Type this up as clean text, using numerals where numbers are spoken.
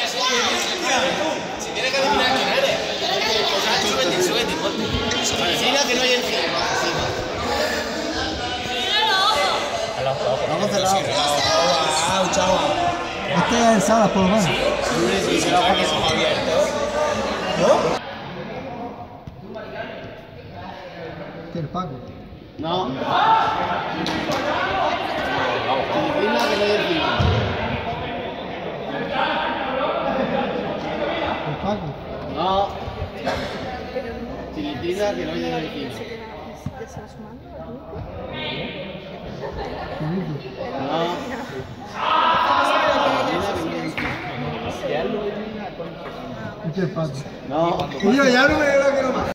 Si tienes que adivinar quién eres. Súbete, ponte. Parecina que no hay encima. Vamos cerrado. Chao. Este es el Salas, por lo menos. Sí, se lo porque somos abiertos. ¿No? ¿Qué, el Paco? No. Filipina que no hay encima. ¿El Paco? No. Filipina que no hay encima. ¿Felipe? No. Este es el Paco. No. Y yo ya no me veo que no más.